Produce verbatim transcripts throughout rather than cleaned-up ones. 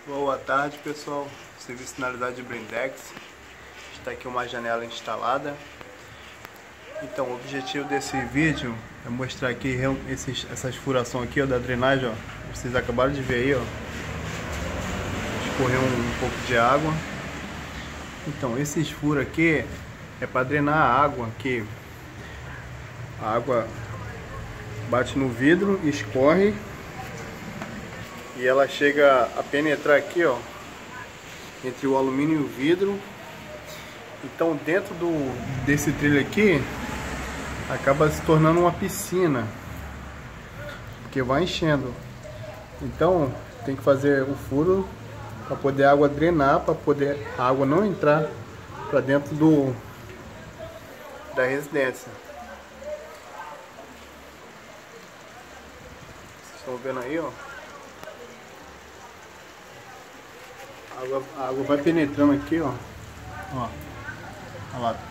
Boa tarde, pessoal. Serviço finalizado de blindex. Está aqui uma janela instalada. Então, o objetivo desse vídeo é mostrar aqui esses, essas furações aqui, ó, da drenagem, ó. Vocês acabaram de ver aí, ó. Escorreu um, um pouco de água. Então, esses furos aqui é para drenar a água, que a água bate no vidro, escorre e ela chega a penetrar aqui, ó, entre o alumínio e o vidro. Então, dentro do desse trilho aqui acaba se tornando uma piscina, porque vai enchendo. Então tem que fazer o furo para poder a água drenar, para poder a água não entrar para dentro do da residência. Vocês estão vendo aí, ó. A água, a água vai penetrando aqui, ó. Ó. Olha lá.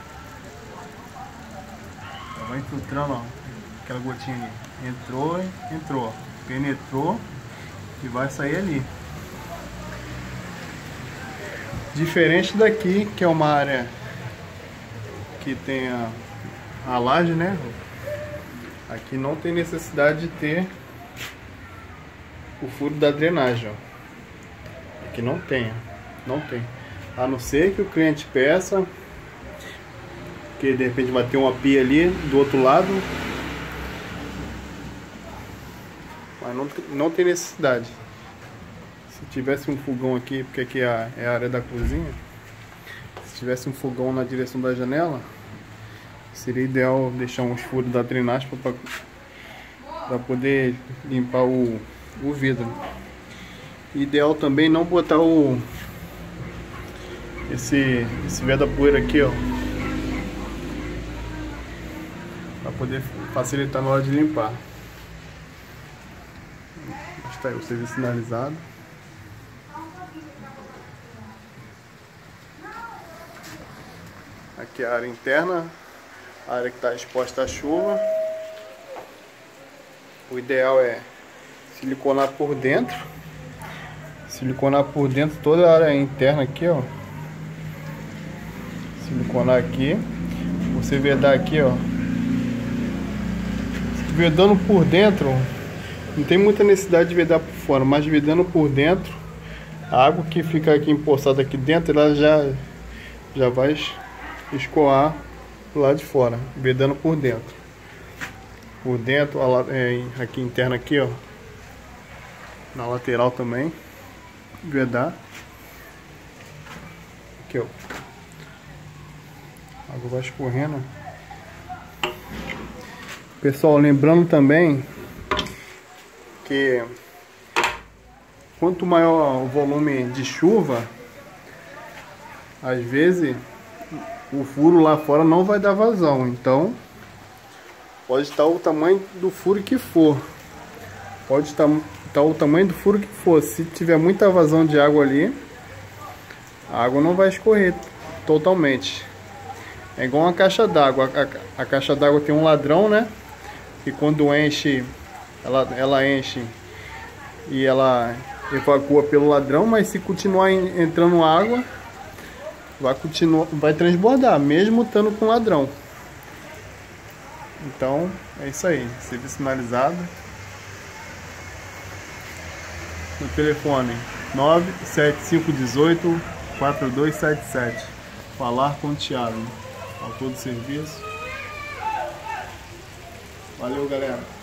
Ela vai infiltrando, ó. Aquela gotinha ali. Entrou, entrou. Penetrou e vai sair ali. Diferente daqui, que é uma área que tem a, a laje, né? Aqui não tem necessidade de ter o furo da drenagem, ó. Aqui não tem, não tem. A não ser que o cliente peça, que de repente vai ter uma pia ali do outro lado, mas não, não tem necessidade. Se tivesse um fogão aqui, porque aqui é a área da cozinha, se tivesse um fogão na direção da janela, seria ideal deixar uns furos da drenagem para poder limpar o, o vidro. Ideal também não botar o esse, esse veda-poeira aqui, ó, para poder facilitar na hora de limpar. Está aí o serviço finalizado. Aqui é a área interna, a área que está exposta à chuva. O ideal é siliconar por dentro. Siliconar por dentro toda a área interna aqui, ó. Siliconar aqui. Você vedar aqui, ó. Vedando por dentro, não tem muita necessidade de vedar por fora, mas vedando por dentro, a água que fica aqui empoçada aqui dentro, ela já, já vai escoar pro lado de fora, vedando por dentro. Por dentro, aqui interna aqui, ó. Na lateral também. Vedar. Aqui, ó. A água vai escorrendo. Pessoal, lembrando também que quanto maior o volume de chuva, às vezes o furo lá fora não vai dar vazão. Então pode estar o tamanho do furo que for, pode estar, estar o tamanho do furo que for. Se tiver muita vazão de água ali, a água não vai escorrer totalmente. É igual uma caixa d'água. A, a caixa d'água tem um ladrão, né? E quando enche, ela, ela enche e ela evacua pelo ladrão, mas se continuar entrando água, vai continuar, vai transbordar, mesmo estando com ladrão. Então é isso aí, serviço finalizado. No telefone nove sete cinco um oito quatro dois sete sete. Falar com o Thiago, autor do serviço. Valeu, galera.